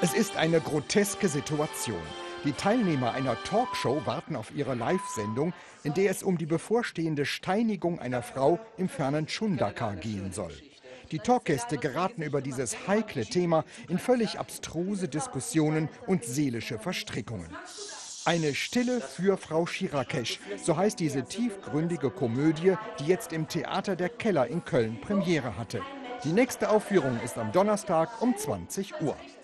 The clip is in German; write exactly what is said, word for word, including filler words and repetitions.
Es ist eine groteske Situation. Die Teilnehmer einer Talkshow warten auf ihre Live-Sendung, in der es um die bevorstehende Steinigung einer Frau im fernen Chundaka gehen soll. Die Talkgäste geraten über dieses heikle Thema in völlig abstruse Diskussionen und seelische Verstrickungen. Eine Stille für Frau Chirakesh, so heißt diese tiefgründige Komödie, die jetzt im Theater der Keller in Köln Premiere hatte. Die nächste Aufführung ist am Donnerstag um zwanzig Uhr.